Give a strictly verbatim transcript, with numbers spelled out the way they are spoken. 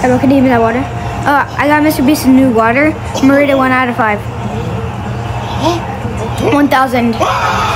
bro, can you give me that water? Uh, I got Mister Beast's new water. I'm gonna rate it one out of five. one thousand.